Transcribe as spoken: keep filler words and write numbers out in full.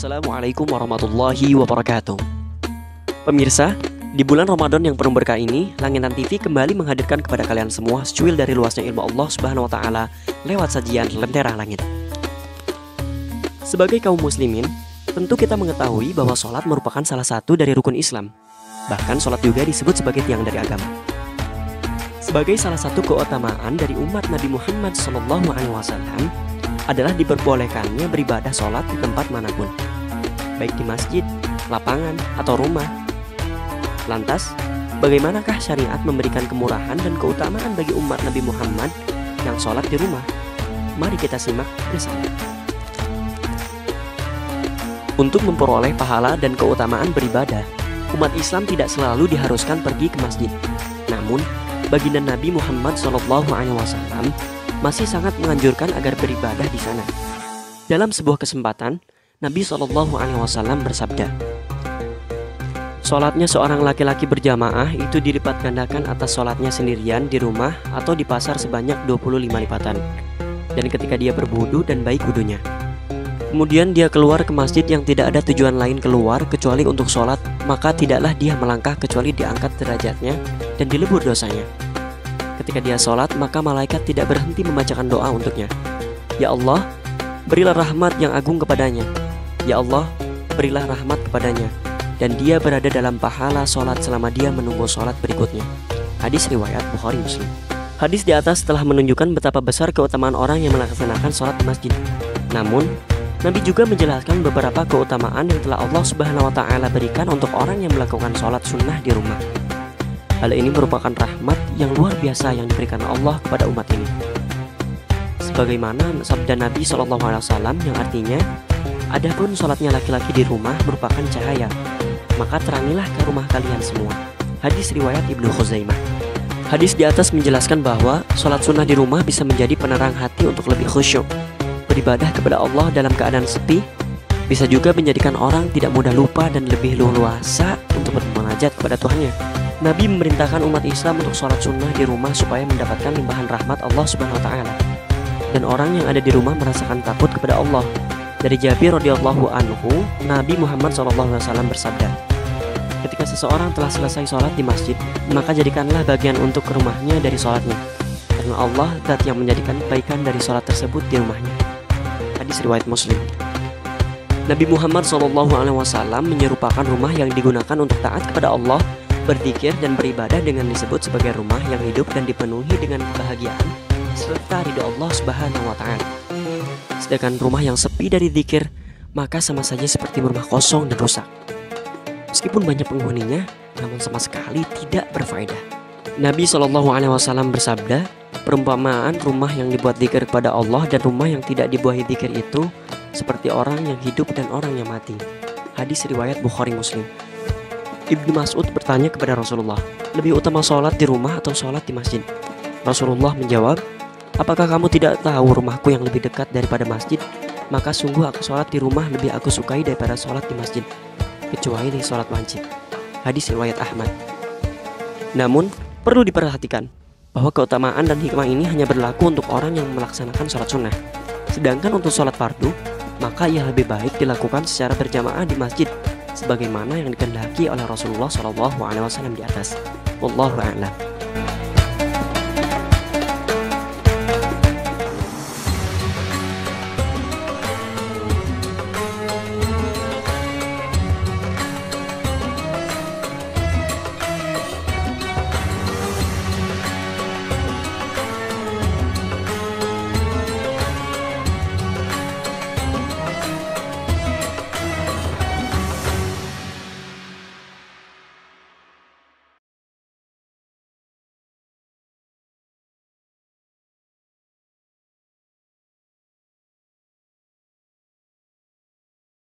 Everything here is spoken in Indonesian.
Assalamualaikum warahmatullahi wabarakatuh. Pemirsa, di bulan Ramadan yang penuh berkah ini, Langitan T V kembali menghadirkan kepada kalian semua secuil dari luasnya ilmu Allah Subhanahu wa taala lewat sajian Lentera Langit. Sebagai kaum muslimin, tentu kita mengetahui bahwa sholat merupakan salah satu dari rukun Islam. Bahkan sholat juga disebut sebagai tiang dari agama. Sebagai salah satu keutamaan dari umat Nabi Muhammad shallallahu alaihi wasallam adalah diperbolehkannya beribadah sholat di tempat manapun, baik di masjid, lapangan, atau rumah. Lantas, bagaimanakah syariat memberikan kemurahan dan keutamaan bagi umat Nabi Muhammad yang sholat di rumah? Mari kita simak bersama. Untuk memperoleh pahala dan keutamaan beribadah, umat Islam tidak selalu diharuskan pergi ke masjid. Namun, baginda Nabi Muhammad shallallahu alaihi wasallam masih sangat menganjurkan agar beribadah di sana. Dalam sebuah kesempatan, Nabi shallallahu alaihi wasallam bersabda, "Sholatnya seorang laki-laki berjamaah itu dilipat gandakan atas sholatnya sendirian di rumah atau di pasar sebanyak dua puluh lima lipatan. Dan ketika dia berwudu dan baik wudunya, kemudian dia keluar ke masjid yang tidak ada tujuan lain keluar kecuali untuk sholat, maka tidaklah dia melangkah kecuali diangkat derajatnya dan dilebur dosanya. Ketika dia sholat, maka malaikat tidak berhenti membacakan doa untuknya. Ya Allah, berilah rahmat yang agung kepadanya. Ya Allah, berilah rahmat kepadanya. Dan dia berada dalam pahala sholat selama dia menunggu sholat berikutnya." Hadis riwayat Bukhari Muslim. Hadis di atas telah menunjukkan betapa besar keutamaan orang yang melaksanakan sholat di masjid. Namun, Nabi juga menjelaskan beberapa keutamaan yang telah Allah Subhanahu wa taala berikan untuk orang yang melakukan sholat sunnah di rumah. Hal ini merupakan rahmat yang luar biasa yang diberikan Allah kepada umat ini. Sebagaimana sabda Nabi shallallahu alaihi wasallam yang artinya, "Adapun sholatnya laki-laki di rumah merupakan cahaya, maka terangilah ke rumah kalian semua." Hadis riwayat Ibnu Khuzaimah. Hadis di atas menjelaskan bahwa sholat sunnah di rumah bisa menjadi penerang hati untuk lebih khusyuk. Beribadah kepada Allah dalam keadaan sepi bisa juga menjadikan orang tidak mudah lupa dan lebih leluasa untuk bermunajat kepada Tuhannya. Nabi memerintahkan umat Islam untuk sholat sunnah di rumah supaya mendapatkan limpahan rahmat Allah Subhanahu wa taala. Dan orang yang ada di rumah merasakan takut kepada Allah. Dari Jabir radhiyallahu anhu, Nabi Muhammad shallallahu alaihi wasallam bersabda, "Ketika seseorang telah selesai sholat di masjid, maka jadikanlah bagian untuk ke rumahnya dari sholatnya, karena Allah zat yang menjadikan kebaikan dari sholat tersebut di rumahnya." Hadis riwayat Muslim. Nabi Muhammad shallallahu alaihi wasallam menyerupakan rumah yang digunakan untuk taat kepada Allah, berzikir dan beribadah dengan disebut sebagai rumah yang hidup dan dipenuhi dengan kebahagiaan serta ridha Allah Subhanahu wa taala. Sedangkan rumah yang sepi dari zikir, maka sama saja seperti rumah kosong dan rusak. Meskipun banyak penghuninya, namun sama sekali tidak berfaedah. Nabi shallallahu alaihi wasallam bersabda, "Perumpamaan rumah yang dibuat zikir kepada Allah dan rumah yang tidak dibuahi zikir itu seperti orang yang hidup dan orang yang mati." Hadis riwayat Bukhari Muslim. Ibnu Mas'ud bertanya kepada Rasulullah, "Lebih utama sholat di rumah atau sholat di masjid?" Rasulullah menjawab, "Apakah kamu tidak tahu rumahku yang lebih dekat daripada masjid? Maka sungguh aku sholat di rumah lebih aku sukai daripada sholat di masjid, kecuali di sholat wajib." Hadis riwayat Ahmad. Namun, perlu diperhatikan bahwa keutamaan dan hikmah ini hanya berlaku untuk orang yang melaksanakan sholat sunnah. Sedangkan untuk sholat fardu, maka ia lebih baik dilakukan secara berjamaah di masjid, sebagaimana yang dikehendaki oleh Rasulullah shallallahu alaihi wasallam di atas. Wallahu a'lam.